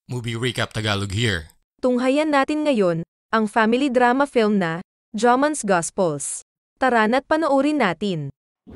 Movie Recap Tagalog here. Tunghayan natin ngayon, ang family drama film na, Jomon's Gospels. Tara na't panoorin natin.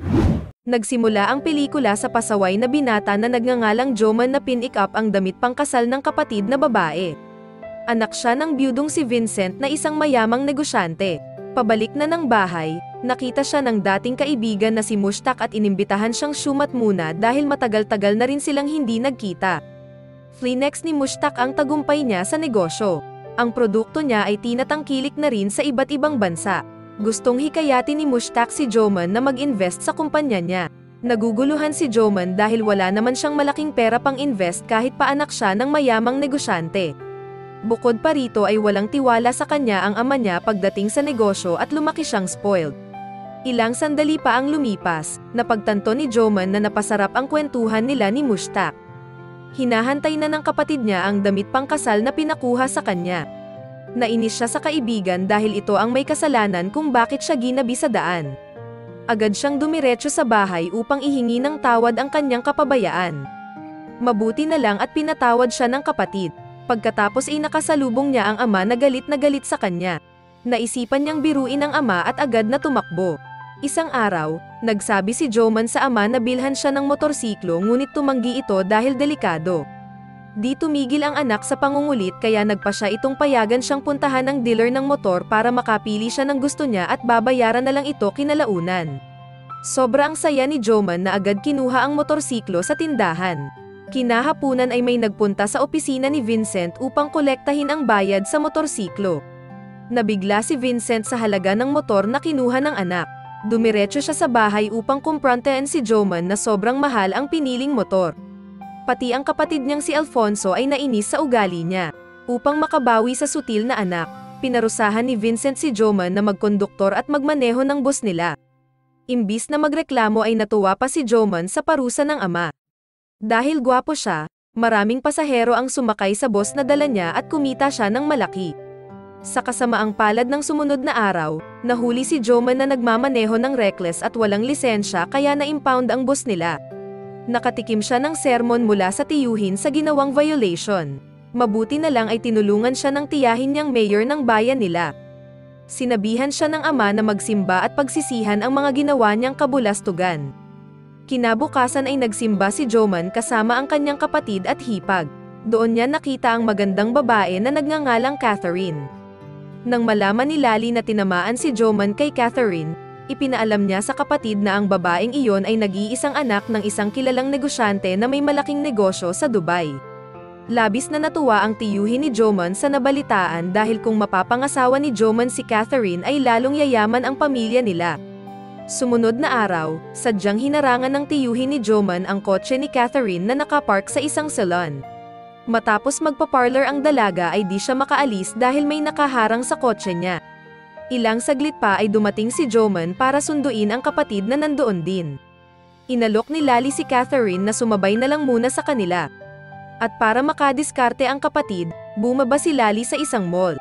Nagsimula ang pelikula sa pasaway na binata na nagngangalang Jomon na pinik-up ang damit pangkasal ng kapatid na babae. Anak siya ng biyudong si Vincent na isang mayamang negosyante. Pabalik na ng bahay, nakita siya ng dating kaibigan na si Mushtaq at inimbitahan siyang syumat muna dahil matagal-tagal na rin silang hindi nagkita. Flinex ni Mushtaq ang tagumpay niya sa negosyo. Ang produkto niya ay tinatangkilik na rin sa iba't ibang bansa. Gustong hikayatin ni Mushtaq si Jomon na mag-invest sa kumpanya niya. Naguguluhan si Jomon dahil wala naman siyang malaking pera pang invest kahit pa anak siya ng mayamang negosyante. Bukod pa rito ay walang tiwala sa kanya ang ama niya pagdating sa negosyo at lumaki siyang spoiled. Ilang sandali pa ang lumipas, napagtanto ni Jomon na napasarap ang kwentuhan nila ni Mushtaq. Hinahantay na ng kapatid niya ang damit pangkasal na pinakuha sa kanya. Nainis siya sa kaibigan dahil ito ang may kasalanan kung bakit siya ginabi sa daan. Agad siyang dumiretso sa bahay upang ihingi ng tawad ang kanyang kapabayaan. Mabuti na lang at pinatawad siya ng kapatid. Pagkatapos ay nakasalubong niya ang ama na galit sa kanya. Naisipan niyang biruin ang ama at agad na tumakbo. Isang araw, nagsabi si Jomon sa ama na bilhan siya ng motorsiklo ngunit tumanggi ito dahil delikado. Di tumigil ang anak sa pangungulit kaya nagpa siya itong payagan siyang puntahan ang dealer ng motor para makapili siya ng gusto niya at babayaran na lang ito kinalaunan. Sobrang saya ni Jomon na agad kinuha ang motorsiklo sa tindahan. Kinahapunan ay may nagpunta sa opisina ni Vincent upang kolektahin ang bayad sa motorsiklo. Nabigla si Vincent sa halaga ng motor na kinuha ng anak. Dumiretso siya sa bahay upang kumprontahan si Jomon na sobrang mahal ang piniling motor. Pati ang kapatid niyang si Alfonso ay nainis sa ugali niya. Upang makabawi sa sutil na anak, pinarusahan ni Vincent si Jomon na magkonduktor at magmaneho ng bus nila. Imbis na magreklamo ay natuwa pa si Jomon sa parusa ng ama. Dahil gwapo siya, maraming pasahero ang sumakay sa bus na dala niya at kumita siya ng malaki. Sa kasamaang palad ng sumunod na araw, nahuli si Jomon na nagmamaneho ng reckless at walang lisensya kaya na-impound ang bus nila. Nakatikim siya ng sermon mula sa tiyuhin sa ginawang violation. Mabuti na lang ay tinulungan siya ng tiyahin niyang mayor ng bayan nila. Sinabihan siya ng ama na magsimba at pagsisihan ang mga ginawa niyang kabulastugan. Kinabukasan ay nagsimba si Jomon kasama ang kanyang kapatid at hipag. Doon niya nakita ang magandang babae na nagngangalang Catherine. Nang malaman ni Lali na tinamaan si Jomon kay Catherine, ipinaalam niya sa kapatid na ang babaeng iyon ay nag-iisang anak ng isang kilalang negosyante na may malaking negosyo sa Dubai. Labis na natuwa ang tiyuhin ni Jomon sa nabalitaan dahil kung mapapangasawa ni Jomon si Catherine ay lalong yayaman ang pamilya nila. Sumunod na araw, sadyang hinarangan ng tiyuhin ni Jomon ang kotse ni Catherine na nakapark sa isang salon. Matapos magpa-parlor ang dalaga ay di siya makaalis dahil may nakaharang sa kotse niya. Ilang saglit pa ay dumating si Jomon para sunduin ang kapatid na nandoon din. Inalok ni Lali si Catherine na sumabay na lang muna sa kanila. At para makadiskarte ang kapatid, bumaba si Lali sa isang mall.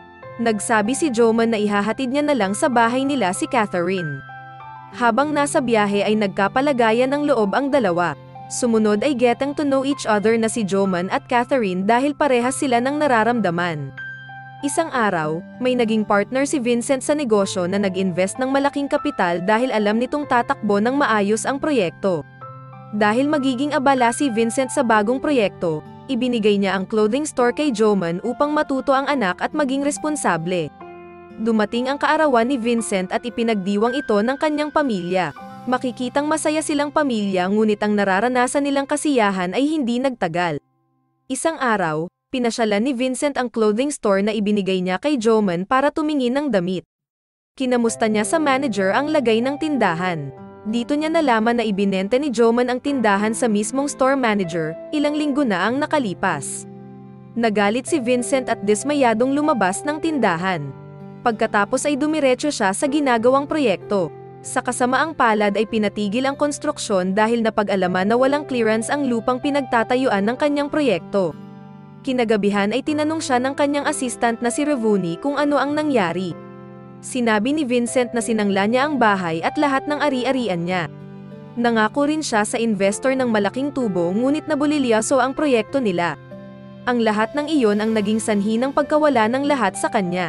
Nagsabi si Jomon na ihahatid niya na lang sa bahay nila si Catherine. Habang nasa biyahe ay nagkapalagayan ng loob ang dalawa. Sumunod ay getting to know each other na si Jomon at Catherine dahil parehas sila ng nararamdaman. Isang araw, may naging partner si Vincent sa negosyo na nag-invest ng malaking kapital dahil alam nitong tatakbo ng maayos ang proyekto. Dahil magiging abala si Vincent sa bagong proyekto, ibinigay niya ang clothing store kay Jomon upang matuto ang anak at maging responsable. Dumating ang kaarawan ni Vincent at ipinagdiwang ito ng kanyang pamilya. Makikitang masaya silang pamilya ngunit ang nararanasan nilang kasiyahan ay hindi nagtagal. Isang araw, pinasyalan ni Vincent ang clothing store na ibinigay niya kay Jomon para tumingin ng damit. Kinamusta niya sa manager ang lagay ng tindahan. Dito niya nalaman na ibinenta ni Jomon ang tindahan sa mismong store manager, ilang linggo na ang nakalipas. Nagalit si Vincent at dismayadong lumabas ng tindahan. Pagkatapos ay dumiretso siya sa ginagawang proyekto. Sa kasamaang palad ay pinatigil ang konstruksyon dahil napag-alaman na walang clearance ang lupang pinagtatayuan ng kanyang proyekto. Kinagabihan ay tinanong siya ng kanyang assistant na si Ravuni kung ano ang nangyari. Sinabi ni Vincent na sinangla niya ang bahay at lahat ng ari-arian niya. Nangako rin siya sa investor ng malaking tubo ngunit nabulilyaso ang proyekto nila. Ang lahat ng iyon ang naging sanhi ng pagkawala ng lahat sa kanya.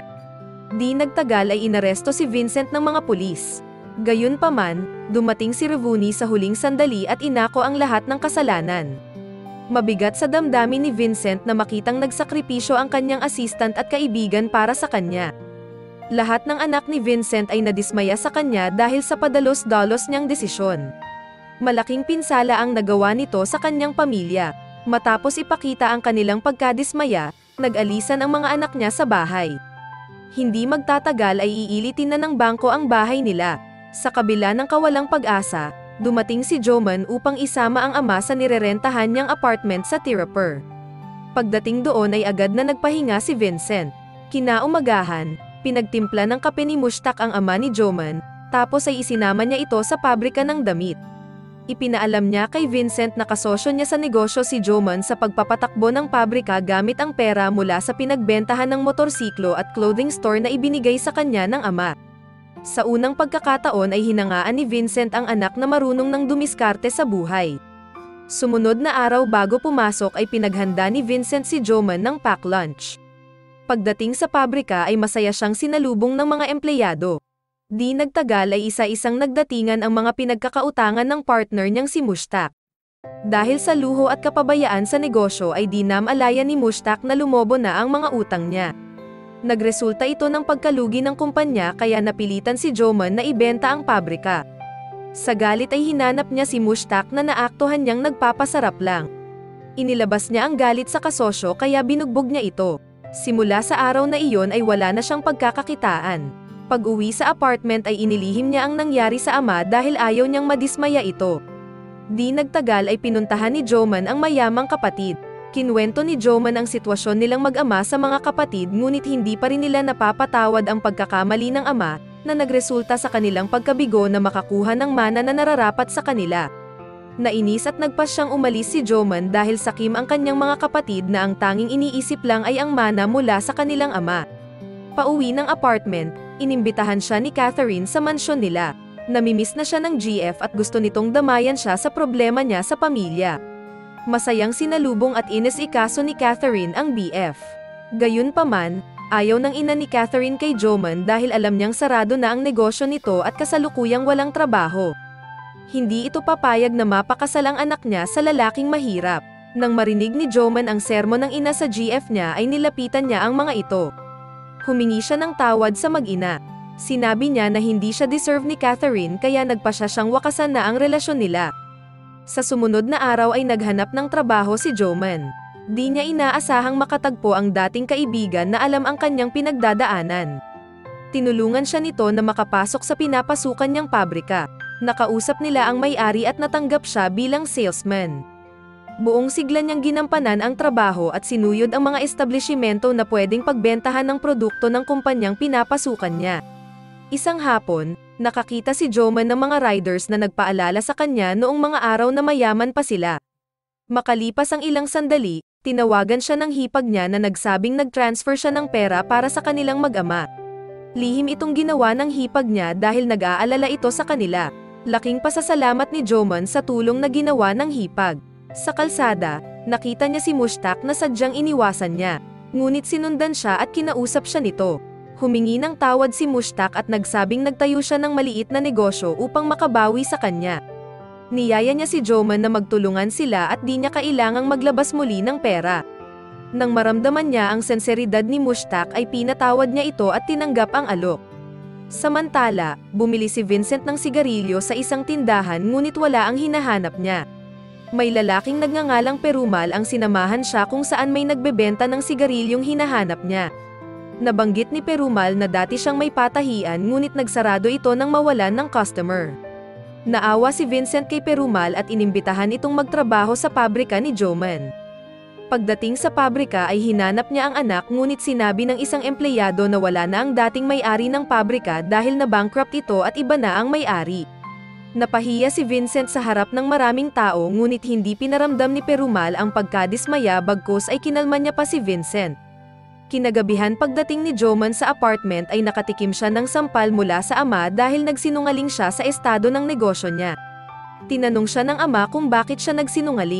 Di nagtagal ay inaresto si Vincent ng mga pulis. Gayunpaman, dumating si Ravuni sa huling sandali at inako ang lahat ng kasalanan. Mabigat sa damdamin ni Vincent na makitang nagsakripisyo ang kanyang assistant at kaibigan para sa kanya. Lahat ng anak ni Vincent ay nadismaya sa kanya dahil sa padalos-dalos niyang desisyon. Malaking pinsala ang nagawa nito sa kanyang pamilya. Matapos ipakita ang kanilang pagkadismaya, nag-alisan ang mga anak niya sa bahay. Hindi magtatagal ay iilitin na ng bangko ang bahay nila. Sa kabila ng kawalang pag-asa, dumating si Joman upang isama ang ama sa nirerentahan niyang apartment sa Tirupur. Pagdating doon ay agad na nagpahinga si Vincent. Kinaumagahan, pinagtimpla ng kape ni Mushtaq ang ama ni Joman, tapos ay isinama niya ito sa pabrika ng damit. Ipinaalam niya kay Vincent na kasosyo niya sa negosyo si Joman sa pagpapatakbo ng pabrika gamit ang pera mula sa pinagbentahan ng motorsiklo at clothing store na ibinigay sa kanya ng ama. Sa unang pagkakataon ay hinangaan ni Vincent ang anak na marunong ng dumiskarte sa buhay. Sumunod na araw bago pumasok ay pinaghanda ni Vincent si Joman ng pack lunch. Pagdating sa pabrika ay masaya siyang sinalubong ng mga empleyado. Di nagtagal ay isa-isang nagdatingan ang mga pinagkakautangan ng partner niyang si Mushtaq. Dahil sa luho at kapabayaan sa negosyo ay di namalayan ni Mushtaq na lumobo na ang mga utang niya. Nagresulta ito ng pagkalugi ng kumpanya kaya napilitan si Joman na ibenta ang pabrika. Sa galit ay hinanap niya si Mushtaq na naaktuhan niyang nagpapasarap lang. Inilabas niya ang galit sa kasosyo kaya binugbog niya ito. Simula sa araw na iyon ay wala na siyang pagkakakitaan. Pag-uwi sa apartment ay inilihim niya ang nangyari sa ama dahil ayaw niyang madismaya ito. Di nagtagal ay pinuntahan ni Joman ang mayamang kapatid. Kinwento ni Joman ang sitwasyon nilang mag-ama sa mga kapatid ngunit hindi pa rin nila napapatawad ang pagkakamali ng ama na nagresulta sa kanilang pagkabigo na makakuha ng mana na nararapat sa kanila. Nainis at nagpas siyang umalis si Joman dahil sakim ang kanyang mga kapatid na ang tanging iniisip lang ay ang mana mula sa kanilang ama. Pauwi ng apartment, inimbitahan siya ni Catherine sa mansyon nila. Namimiss na siya ng GF at gusto nitong damayan siya sa problema niya sa pamilya. Masayang sinalubong at inis-ikaso ni Catherine ang BF. Gayunpaman, ayaw ng ina ni Catherine kay Joman dahil alam niyang sarado na ang negosyo nito at kasalukuyang walang trabaho. Hindi ito papayag na mapakasal ang anak niya sa lalaking mahirap. Nang marinig ni Joman ang sermon ng ina sa GF niya ay nilapitan niya ang mga ito. Humingi siya ng tawad sa mag-ina. Sinabi niya na hindi siya deserve ni Catherine kaya nagpasya siyang wakasan na ang relasyon nila. Sa sumunod na araw ay naghanap ng trabaho si Joman. Di niya inaasahang makatagpo ang dating kaibigan na alam ang kanyang pinagdadaanan. Tinulungan siya nito na makapasok sa pinapasukan niyang pabrika. Nakausap nila ang may-ari at natanggap siya bilang salesman. Buong sigla niyang ginampanan ang trabaho at sinuyod ang mga establishmento na pwedeng pagbentahan ng produkto ng kumpanyang pinapasukan niya. Isang hapon, nakakita si Joman ng mga riders na nagpaalala sa kanya noong mga araw na mayaman pa sila. Makalipas ang ilang sandali, tinawagan siya ng hipag niya na nagsabing nag-transfer siya ng pera para sa kanilang mag-ama. Lihim itong ginawa ng hipag niya dahil nag-aalala ito sa kanila. Laking pasasalamat ni Joman sa tulong na ginawa ng hipag. Sa kalsada, nakita niya si Mushtaq na sadyang iniwasan niya. Ngunit sinundan siya at kinausap siya nito. Humingi ng tawad si Mushtaq at nagsabing nagtayo siya ng maliit na negosyo upang makabawi sa kanya. Niyaya niya si Joman na magtulungan sila at di niya kailangang maglabas muli ng pera. Nang maramdaman niya ang senseridad ni Mushtaq ay pinatawad niya ito at tinanggap ang alok. Samantala, bumili si Vincent ng sigarilyo sa isang tindahan ngunit wala ang hinahanap niya. May lalaking nagngangalang Perumal ang sinamahan siya kung saan may nagbebenta ng sigarilyong hinahanap niya. Nabanggit ni Perumal na dati siyang may patahian ngunit nagsarado ito nang mawalan ng customer. Naawa si Vincent kay Perumal at inimbitahan itong magtrabaho sa pabrika ni Joman. Pagdating sa pabrika ay hinanap niya ang anak ngunit sinabi ng isang empleyado na wala na ang dating may-ari ng pabrika dahil na-bankrupt ito at iba na ang may-ari. Napahiya si Vincent sa harap ng maraming tao ngunit hindi pinaramdam ni Perumal ang pagkadismaya bagkus ay kinalma niya pa si Vincent. Kinagabihan pagdating ni Joman sa apartment ay nakatikim siya ng sampal mula sa ama dahil nagsinungaling siya sa estado ng negosyo niya. Tinanong siya ng ama kung bakit siya nagsinungaling.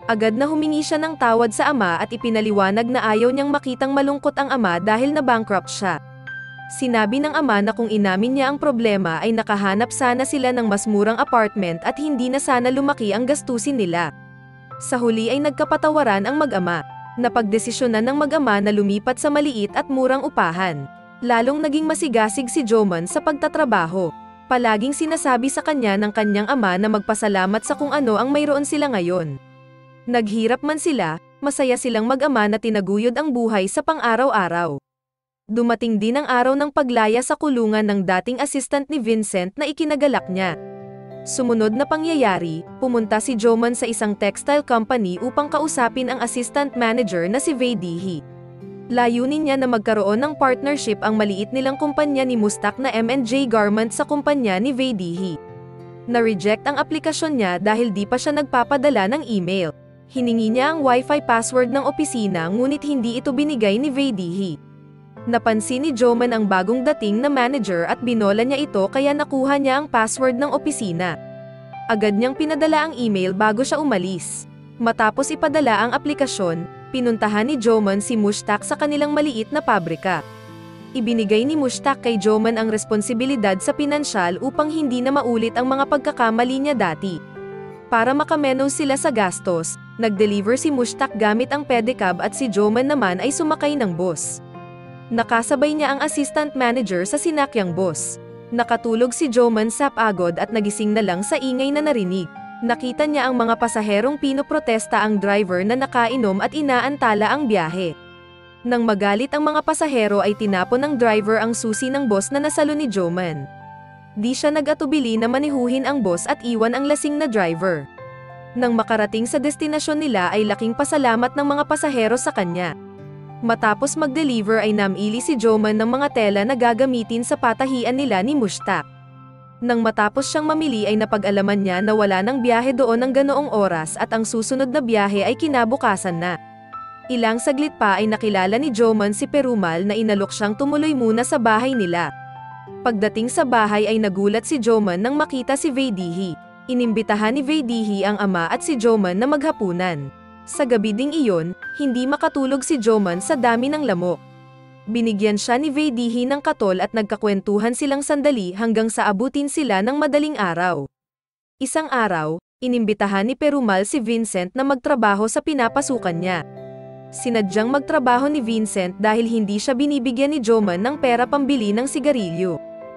Agad na humingi siya ng tawad sa ama at ipinaliwanag na ayaw niyang makitang malungkot ang ama dahil na-bankrupt siya. Sinabi ng ama na kung inamin niya ang problema ay nakahanap sana sila ng mas murang apartment at hindi na sana lumaki ang gastusin nila. Sa huli ay nagkapatawaran ang mag-ama. Napagdesisyonan ng mag-ama na lumipat sa maliit at murang upahan. Lalong naging masigasig si Joman sa pagtatrabaho. Palaging sinasabi sa kanya ng kanyang ama na magpasalamat sa kung ano ang mayroon sila ngayon. Naghirap man sila, masaya silang mag-ama na tinaguyod ang buhay sa pang-araw-araw. Dumating din ang araw ng paglaya sa kulungan ng dating assistant ni Vincent na ikinagalak niya. Sumunod na pangyayari, pumunta si Joman sa isang textile company upang kausapin ang assistant manager na si Vay Dihi. Layunin niya na magkaroon ng partnership ang maliit nilang kumpanya ni Mustak na M&J Garment sa kumpanya ni Vay Dihi. Na-reject ang aplikasyon niya dahil di pa siya nagpapadala ng email. Hiningi niya ang Wi-Fi password ng opisina ngunit hindi ito binigay ni Vay Dihi. Napansin ni Joman ang bagong dating na manager at binola niya ito kaya nakuha niya ang password ng opisina. Agad niyang pinadala ang email bago siya umalis. Matapos ipadala ang aplikasyon, pinuntahan ni Joman si Mustak sa kanilang maliit na pabrika. Ibinigay ni Mustak kay Joman ang responsibilidad sa pinansyal upang hindi na maulit ang mga pagkakamali niya dati. Para makamenos sila sa gastos, nag-deliver si Mustak gamit ang pedicab at si Joman naman ay sumakay ng bus. Nakasabay niya ang assistant manager sa sinakyang bus. Nakatulog si Joman sa pagod at nagising na lang sa ingay na narinig. Nakita niya ang mga pasaherong pinoprotesta ang driver na nakainom at inaantala ang biyahe. Nang magalit ang mga pasahero ay tinapon ng driver ang susi ng bus na nasalo ni Joman. Di siya nag-atubili na manihuhin ang bus at iwan ang lasing na driver. Nang makarating sa destinasyon nila ay laking pasalamat ng mga pasahero sa kanya. Matapos mag-deliver ay namili si Joman ng mga tela na gagamitin sa patahian nila ni Mustak. Nang matapos siyang mamili ay napag-alaman niya na wala ng biyahe doon ng ganoong oras at ang susunod na biyahe ay kinabukasan na. Ilang saglit pa ay nakilala ni Joman si Perumal na inalok siyang tumuloy muna sa bahay nila. Pagdating sa bahay ay nagulat si Joman nang makita si Vay Dihi. Inimbitahan ni Vay Dihi ang ama at si Joman na maghapunan. Sa gabi ding iyon, hindi makatulog si Joman sa dami ng lamok. Binigyan siya ni Vay Dihi ng katol at nagkakwentuhan silang sandali hanggang sa abutin sila ng madaling araw. Isang araw, inimbitahan ni Perumal si Vincent na magtrabaho sa pinapasukan niya. Sinadyang magtrabaho ni Vincent dahil hindi siya binibigyan ni Joman ng pera pambili ng sigarilyo.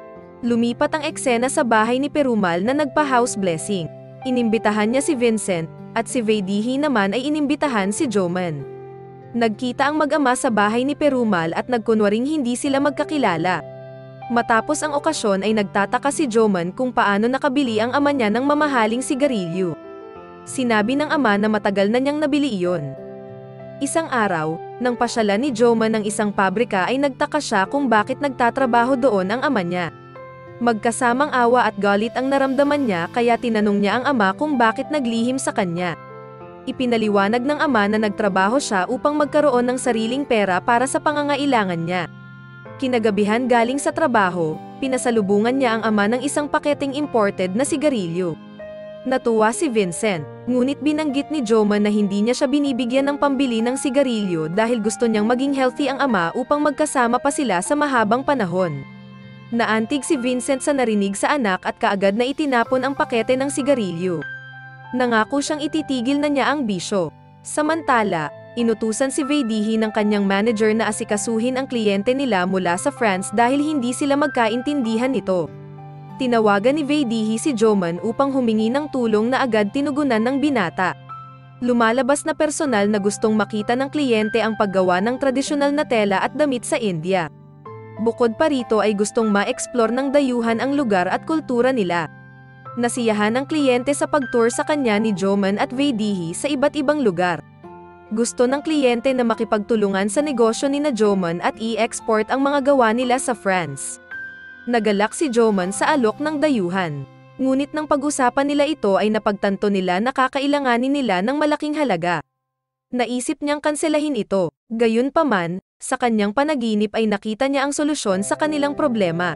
Lumipat ang eksena sa bahay ni Perumal na nagpa-house blessing. Inimbitahan niya si Vincent, at si Vay Dihi naman ay inimbitahan si Joman. Nagkita ang mag-ama sa bahay ni Perumal at nagkunwaring hindi sila magkakilala. Matapos ang okasyon ay nagtataka si Joman kung paano nakabili ang ama niya ng mamahaling sigarilyo. Sinabi ng ama na matagal na niyang nabili iyon. Isang araw, nang pasyalan ni Joman ng isang pabrika ay nagtaka siya kung bakit nagtatrabaho doon ang ama niya. Magkasamang awa at galit ang naramdaman niya kaya tinanong niya ang ama kung bakit naglihim sa kanya. Ipinaliwanag ng ama na nagtrabaho siya upang magkaroon ng sariling pera para sa pangangailangan niya. Kinagabihan galing sa trabaho, pinasalubungan niya ang ama ng isang paketeng imported na sigarilyo. Natuwa si Vincent, ngunit binanggit ni Joman na hindi niya siya binibigyan ng pambili ng sigarilyo dahil gusto niyang maging healthy ang ama upang magkasama pa sila sa mahabang panahon. Naantig si Vincent sa narinig sa anak at kaagad na itinapon ang pakete ng sigarilyo. Nangako siyang ititigil na niya ang bisyo. Samantala, inutusan si Vay Dihi ng kanyang manager na asikasuhin ang kliyente nila mula sa France dahil hindi sila magkaintindihan nito. Tinawagan ni Vay Dihi si Joman upang humingi ng tulong na agad tinugunan ng binata. Lumalabas na personal na gustong makita ng kliyente ang paggawa ng tradisyonal na tela at damit sa India. Bukod pa rito ay gustong ma-explore ng dayuhan ang lugar at kultura nila. Nasiyahan ang kliyente sa pag-tour sa kanya ni Joman at Vay Dihi sa iba't ibang lugar. Gusto ng kliyente na makipagtulungan sa negosyo ni na Joman at i-export ang mga gawa nila sa France. Nagalak si Joman sa alok ng dayuhan. Ngunit nang pag-usapan nila ito ay napagtanto nila na kakailanganin nila ng malaking halaga. Naisip niyang kanselahin ito, gayunpaman, sa kanyang panaginip ay nakita niya ang solusyon sa kanilang problema.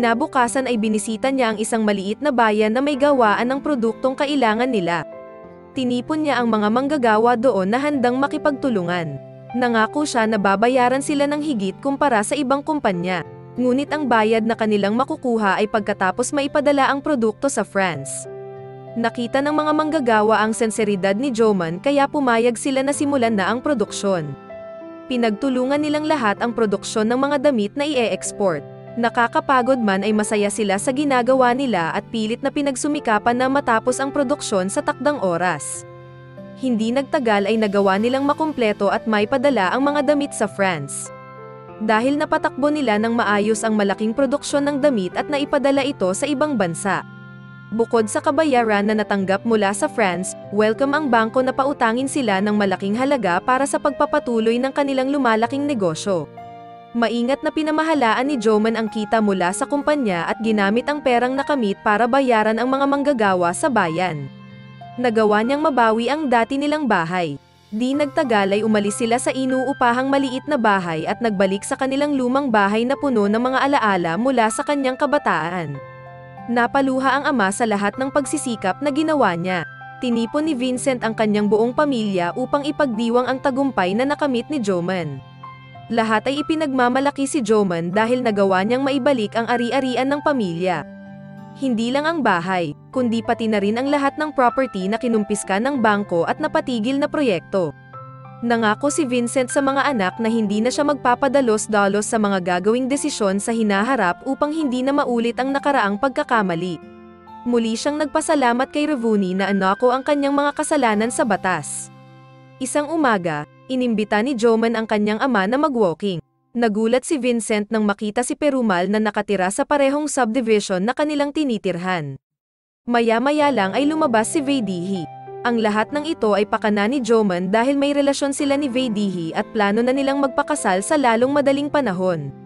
Kinabukasan ay binisita niya ang isang maliit na bayan na may gawaan ng produktong kailangan nila. Tinipon niya ang mga manggagawa doon na handang makipagtulungan. Nangako siya na babayaran sila ng higit kumpara sa ibang kumpanya. Ngunit ang bayad na kanilang makukuha ay pagkatapos maipadala ang produkto sa France. Nakita ng mga manggagawa ang senseridad ni Joman kaya pumayag sila na simulan na ang produksyon. Pinagtulungan nilang lahat ang produksyon ng mga damit na i-export. Nakakapagod man ay masaya sila sa ginagawa nila at pilit na pinagsumikapan na matapos ang produksyon sa takdang oras. Hindi nagtagal ay nagawa nilang makumpleto at maipadala ang mga damit sa France. Dahil napatakbo nila ng maayos ang malaking produksyon ng damit at naipadala ito sa ibang bansa. Bukod sa kabayaran na natanggap mula sa France, welcome ang bangko na pautangin sila ng malaking halaga para sa pagpapatuloy ng kanilang lumalaking negosyo. Maingat na pinamahalaan ni Joman ang kita mula sa kumpanya at ginamit ang perang nakamit para bayaran ang mga manggagawa sa bayan. Nagawa niyang mabawi ang dati nilang bahay. Di nagtagal ay umalis sila sa inuupahang maliit na bahay at nagbalik sa kanilang lumang bahay na puno ng mga alaala mula sa kanyang kabataan. Napaluha ang ama sa lahat ng pagsisikap na ginawa niya. Tinipon ni Vincent ang kanyang buong pamilya upang ipagdiwang ang tagumpay na nakamit ni Joman. Lahat ay ipinagmamalaki si Joman dahil nagawa niyang maibalik ang ari-arian ng pamilya. Hindi lang ang bahay, kundi pati na rin ang lahat ng property na kinumpiska ng bangko at napatigil na proyekto. Nangako si Vincent sa mga anak na hindi na siya magpapadalos-dalos sa mga gagawing desisyon sa hinaharap upang hindi na maulit ang nakaraang pagkakamali. Muli siyang nagpasalamat kay Ravuni na anako ang kanyang mga kasalanan sa batas. Isang umaga, inimbita ni Joman ang kanyang ama na mag-walking. Nagulat si Vincent nang makita si Perumal na nakatira sa parehong subdivision na kanilang tinitirhan. Maya-maya lang ay lumabas si Vaidehi. Ang lahat ng ito ay pakana ni Joman dahil may relasyon sila ni Vaidehi at plano na nilang magpakasal sa lalong madaling panahon.